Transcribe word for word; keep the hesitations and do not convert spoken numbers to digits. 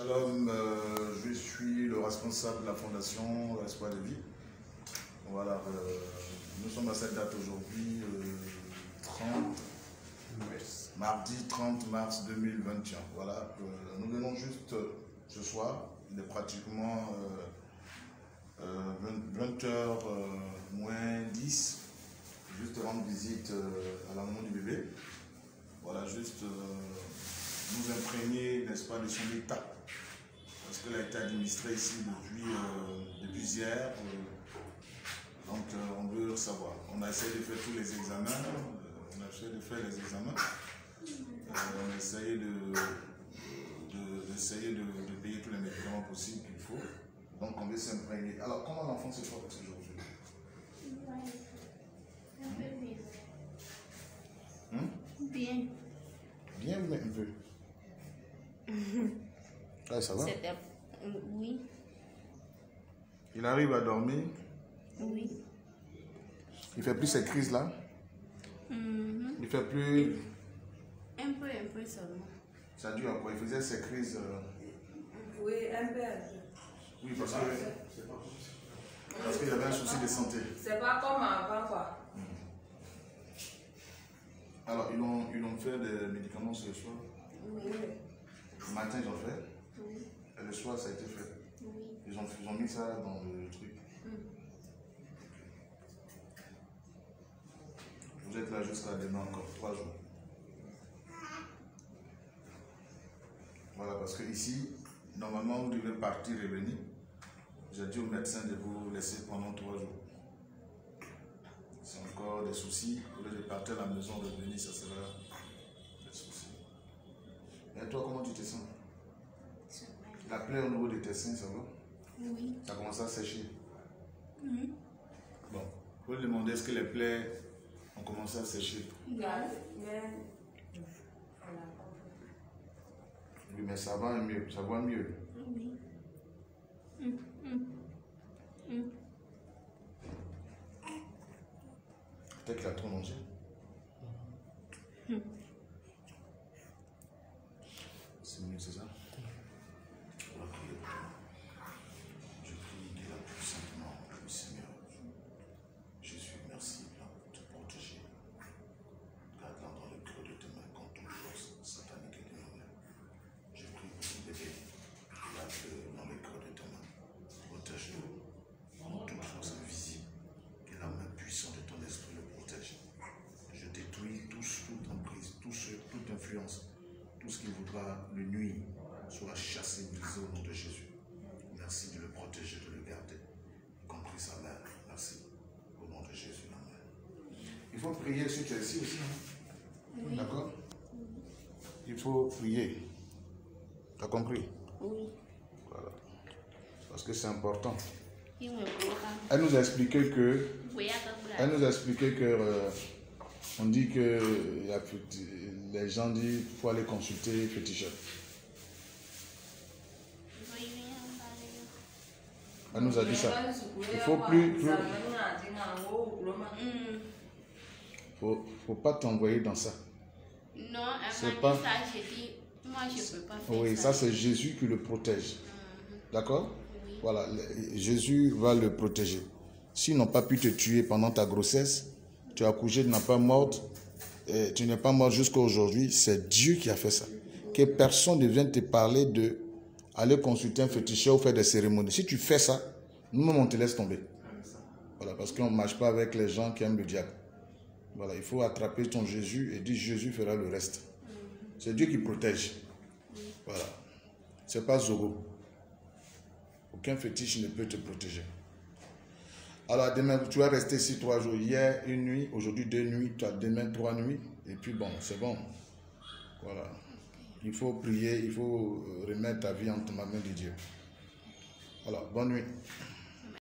Shalom, euh, je suis le responsable de la fondation Espoir de Vie. Voilà, euh, nous sommes à cette date aujourd'hui, euh, trente, mardi trente mars deux mille vingt et un. Voilà, euh, nous venons juste euh, ce soir, il est pratiquement euh, euh, vingt heures moins dix, juste rendre visite euh, à la maman du bébé. Voilà, juste euh, nous imprégner, n'est-ce pas, de son état. Parce qu'elle a été administrée ici depuis, euh, depuis hier. Euh, donc euh, on veut savoir. On a essayé de faire tous les examens. Euh, on a essayé de faire les examens. Euh, on a essayé de, de, d'essayer de, de payer tous les médicaments possibles qu'il faut. Donc on veut s'imprégner. Alors comment l'enfant se porte aujourd'hui? Un peu bien. Hum? Bien. Bien ou un peu? Ah, ça va? C'était... Oui. Il arrive à dormir? Oui. Il fait plus ces crises-là? Mm-hmm. Il fait plus... Un peu, un peu seulement. Ça dure à quoi? Il faisait ces crises... Euh... Oui, un peu. Oui, parce que... Parce qu'il avait un souci de santé. C'est pas comme avant, quoi. Alors, ils ont, ils ont fait des médicaments ce soir? Oui. Le matin, ils ont fait? Oui. Et le soir, ça a été fait? Oui. Ils ont, ils ont mis ça dans le truc. Mm. Vous êtes là jusqu'à demain encore, trois jours. Voilà, parce que ici, normalement, vous devez partir et venir. J'ai dit au médecin de vous laisser pendant trois jours. C'est encore des soucis. Au lieu de partir à la maison, de venir, ça sera des soucis. Et toi, comment tu te sens? La plaie au niveau de tes seins, ça va? Oui. Ça commence à sécher. Mm. Bon, vous demandez est-ce que les plaies ont commencé à sécher? Regarde, mais... Oui, mais ça va mieux, ça va mieux. Oui. Mm. Mm. Mm. Peut-être qu'il a trop mangé. Mm. C'est mieux, c'est ça? On va prier pour toi. Je prie qu'il a plus simplement, oui, Seigneur. Jésus, merci pour te protéger. Garde-la dans le creux de tes mains contre toute force satanique et démoniaque. Je prie pour ce bébé. Garde-le dans le creux de tes mains. Protège-le contre toute force invisible. Que la main puissante de ton esprit le protège. Je détruis tout, toute emprise, tout ce, toute influence, tout ce qui voudra le nuire, soit chassé, brisé au nom de Jésus. Merci de le protéger, de le garder, y compris sa mère. Merci. Au nom de Jésus. Amen. Il faut prier si tu es ici aussi. Hein? Oui. D'accord? Il faut prier. Tu as compris? Oui. Voilà. Parce que c'est important. Il me bloque. Elle nous a expliqué que Oui, Elle nous a expliqué que euh, on dit que il y a, les gens disent qu'il faut aller consulter féticheur. Elle nous a dit ça. Il faut plus, plus faut, faut pas t'envoyer dans ça. Non, elle C'est m'a dit pas- ça, j'ai dit, moi je peux pas faire Oui, ça. ça c'est Jésus qui le protège. Mhm. D'accord? Oui. Voilà, le- Jésus va le protéger. S'ils n'ont pas pu te tuer pendant ta grossesse, tu as accouché, tu n'as pas morte, et tu n'es pas mort jusqu'à aujourd'hui, c'est Dieu qui a fait ça. Que personne ne vienne te parler de aller consulter un féticheur ou faire des cérémonies. Si tu fais ça, nous-mêmes on te laisse tomber. Voilà, parce qu'on ne marche pas avec les gens qui aiment le diable. Voilà, il faut attraper ton Jésus et dire Jésus fera le reste. C'est Dieu qui protège. Voilà. C'est pas Zogo. Aucun fétiche ne peut te protéger. Alors demain, tu vas rester ici trois jours. Hier, une nuit, aujourd'hui deux nuits, tu as demain trois nuits. Et puis bon, c'est bon. Voilà. Il faut prier, il faut remettre ta vie entre ma main de Dieu. Voilà, bonne nuit.